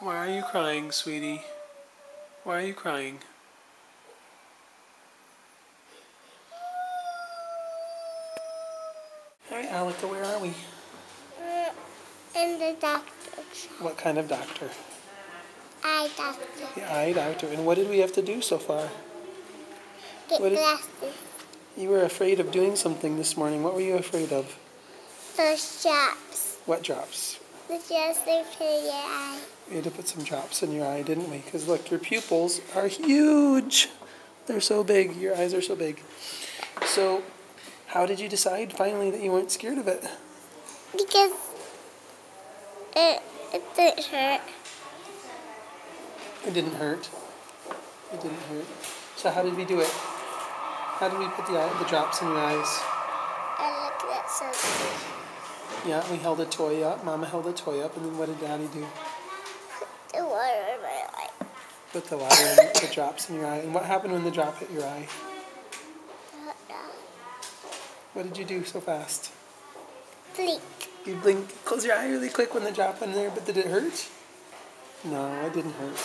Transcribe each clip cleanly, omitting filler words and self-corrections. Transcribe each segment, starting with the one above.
Why are you crying, sweetie? Why are you crying? Hi, Alika, where are we? In the doctor's. What kind of doctor? Eye doctor. The eye doctor. And what did we have to do so far? Get glasses. You were afraid of doing something this morning. What were you afraid of? Those drops. What drops? The drops they put in your eye. We had to put some drops in your eye, didn't we? Because look, your pupils are huge. They're so big. Your eyes are so big. So, how did you decide finally that you weren't scared of it? Because it didn't hurt. It didn't hurt. It didn't hurt. So how did we do it? How did we put the drops in your eyes? I looked at something. Yeah, we held a toy up. Mama held a toy up, and then what did Daddy do? Put the water in my eye. Put the water and the drops in your eye. And what happened when the drop hit your eye? What did you do so fast? Blink. You blink. Close your eye really quick when the drop went in there, but did it hurt? No, it didn't hurt.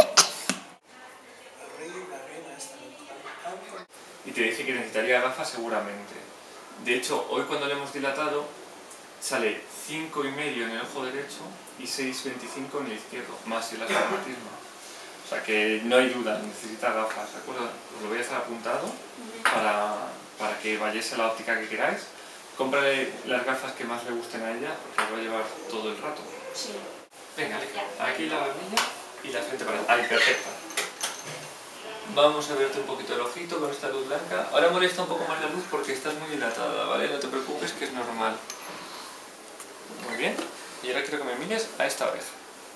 Y te dije que necesitaría gafas seguramente. De hecho, hoy cuando le hemos dilatado, sale 5,5 en el ojo derecho y 6,25 en el izquierdo, más el astigmatismo. O sea que no hay duda, necesita gafas, ¿de acuerdo? Os lo voy a dejar apuntado para que vayáis a la óptica que queráis. Cómprale las gafas que más le gusten a ella, porque las va a llevar todo el rato. Sí. Venga, aquí la barbilla y la frente para adelante. Ahí, perfecta. Vamos a verte un poquito el ojito con esta luz blanca. Ahora molesta un poco más la luz porque estás muy dilatada, ¿vale? No te preocupes, que es normal. Muy bien. Y ahora quiero que me mires a esta oreja.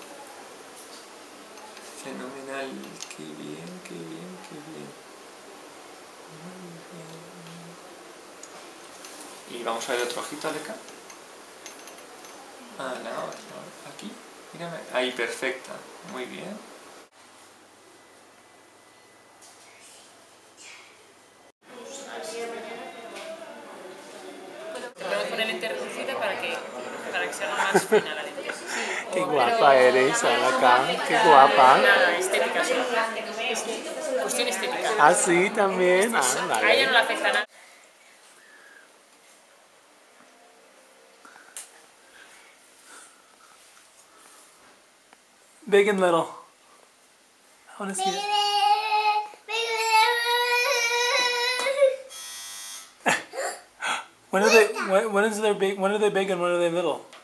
Fenomenal. Qué bien, qué bien, qué bien. Muy bien. Y vamos a ver otro ojito, Aleka. Ah, la otra. Aquí. Mírame. Ahí, perfecta. Muy bien. Podemos poner lente reducida para que se haga más fina la lente. Qué guapa eres, Alaka. Qué guapa. Nada, estética solo. Cuestión estética. Ah, sí, también. Ah, A ella no vale. le afecta nada. Big and little. I want to see it. When are they big and when are they little?